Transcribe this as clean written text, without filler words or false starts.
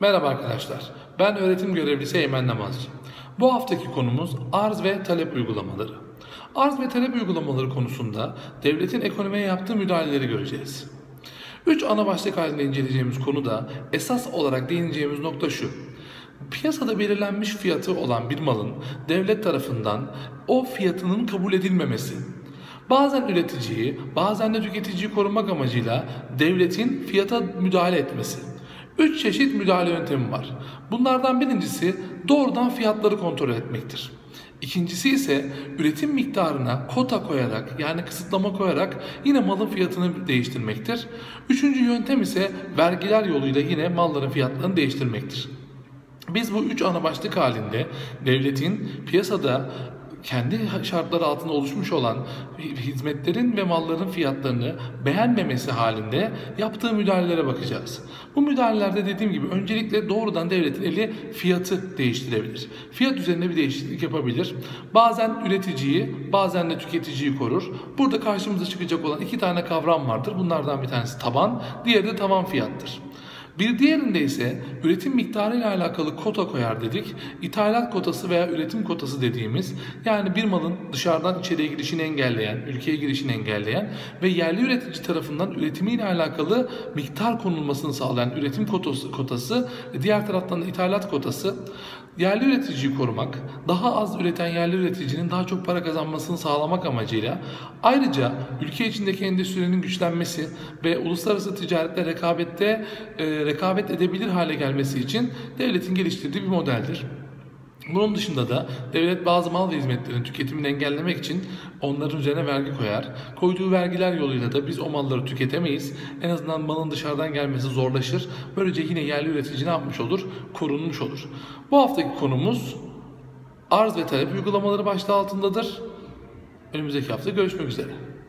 Merhaba arkadaşlar, ben öğretim görevlisi Eymen Namazcı. Bu haftaki konumuz arz ve talep uygulamaları. Arz ve talep uygulamaları konusunda devletin ekonomiye yaptığı müdahaleleri göreceğiz. 3 ana başlık halinde inceleyeceğimiz konuda esas olarak değineceğimiz nokta şu. Piyasada belirlenmiş fiyatı olan bir malın devlet tarafından o fiyatının kabul edilmemesi. Bazen üreticiyi, bazen de tüketiciyi korumak amacıyla devletin fiyata müdahale etmesi. 3 çeşit müdahale yöntemi var. Bunlardan birincisi doğrudan fiyatları kontrol etmektir. İkincisi ise üretim miktarına kota koyarak yani kısıtlama koyarak yine malın fiyatını değiştirmektir. Üçüncü yöntem ise vergiler yoluyla yine malların fiyatlarını değiştirmektir. Biz bu 3 ana başlık halinde devletin piyasada kendi şartları altında oluşmuş olan hizmetlerin ve malların fiyatlarını beğenmemesi halinde yaptığı müdahalelere bakacağız. Bu müdahalelerde dediğim gibi öncelikle doğrudan devletin eli fiyatı değiştirebilir. Fiyat üzerinde bir değişiklik yapabilir. Bazen üreticiyi, bazen de tüketiciyi korur. Burada karşımıza çıkacak olan 2 tane kavram vardır. Bunlardan bir tanesi taban, diğeri de tavan fiyattır. Bir diğerinde ise üretim miktarı ile alakalı kota koyar dedik. İthalat kotası veya üretim kotası dediğimiz yani bir malın dışarıdan içeriye girişini engelleyen, ülkeye girişini engelleyen ve yerli üretici tarafından üretimiyle alakalı miktar konulmasını sağlayan üretim kotası, diğer taraftan da ithalat kotası. Yerli üreticiyi korumak, daha az üreten yerli üreticinin daha çok para kazanmasını sağlamak amacıyla ayrıca ülke içindeki endüstrinin güçlenmesi ve uluslararası ticarette rekabet edebilir hale gelmesi için devletin geliştirdiği bir modeldir. Bunun dışında da devlet bazı mal ve hizmetlerin tüketimini engellemek için onların üzerine vergi koyar. Koyduğu vergiler yoluyla da biz o malları tüketemeyiz. En azından malın dışarıdan gelmesi zorlaşır. Böylece yine yerli üretici ne yapmış olur? Korunmuş olur. Bu haftaki konumuz arz ve talep uygulamaları başlığı altındadır. Önümüzdeki hafta görüşmek üzere.